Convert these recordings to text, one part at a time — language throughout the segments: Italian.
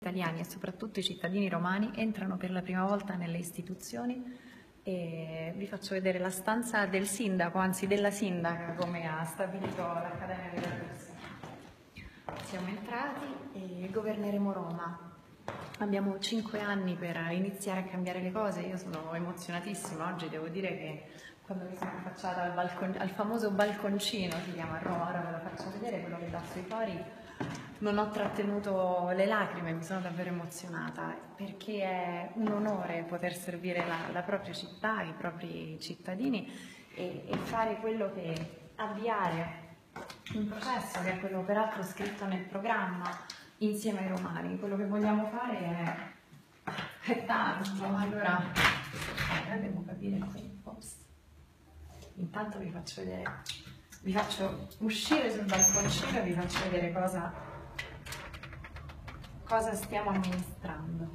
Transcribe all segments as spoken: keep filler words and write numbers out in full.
italiani e soprattutto i cittadini romani entrano per la prima volta nelle istituzioni e vi faccio vedere la stanza del sindaco, anzi della sindaca, come ha stabilito l'Accademia della Corsa. Siamo entrati e governeremo Roma. Abbiamo cinque anni per iniziare a cambiare le cose. Io sono emozionatissima oggi, devo dire che quando mi sono affacciata al, balcon, al famoso balconcino, si chiama a Roma, ora ve lo faccio vedere, quello che dà sui fori, non ho trattenuto le lacrime, mi sono davvero emozionata, perché è un onore poter servire la, la propria città, i propri cittadini e, e fare quello che, avviare un processo che è quello peraltro scritto nel programma insieme ai romani. Quello che vogliamo fare è, è tanto, allora eh, devo capire qui, ops. Intanto vi faccio vedere, vi faccio uscire sul balconcino e vi faccio vedere cosa, cosa stiamo amministrando.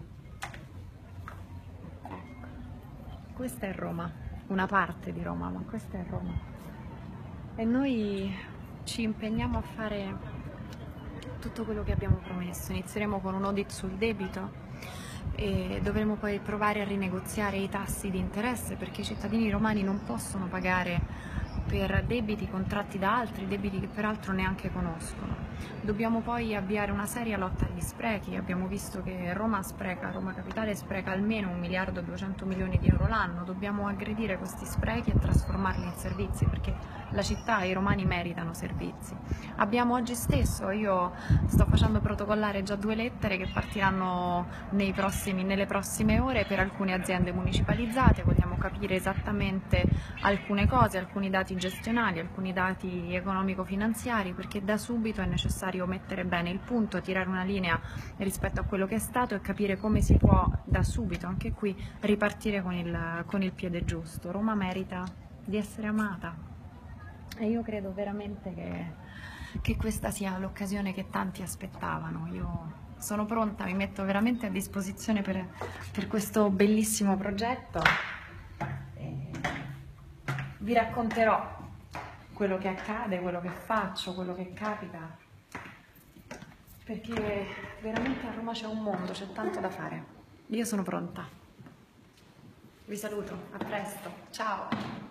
Ecco. Questa è Roma, una parte di Roma, ma questa è Roma. E noi ci impegniamo a fare tutto quello che abbiamo promesso. Inizieremo con un audit sul debito e dovremo poi provare a rinegoziare i tassi di interesse, perché i cittadini romani non possono pagare per debiti contratti da altri, debiti che peraltro neanche conoscono. Dobbiamo poi avviare una seria lotta agli sprechi. Abbiamo visto che Roma spreca, Roma Capitale spreca almeno un miliardo e duecento milioni di euro l'anno. Dobbiamo aggredire questi sprechi e trasformarli in servizi, perché la città e i romani meritano servizi. Abbiamo oggi stesso, io sto facendo protocollare già due lettere che partiranno nei prossimi, nelle prossime ore per alcune aziende municipalizzate. Vogliamo capire esattamente alcune cose, alcuni dati gestionali, alcuni dati economico-finanziari, perché da subito è necessario mettere bene il punto, tirare una linea rispetto a quello che è stato e capire come si può da subito, anche qui, ripartire con il, con il piede giusto. Roma merita di essere amata e io credo veramente che, che questa sia l'occasione che tanti aspettavano. Io sono pronta, mi metto veramente a disposizione per, per questo bellissimo progetto. E vi racconterò quello che accade, quello che faccio, quello che capita, perché veramente a Roma c'è un mondo, c'è tanto da fare. Io sono pronta. Vi saluto, a presto, ciao!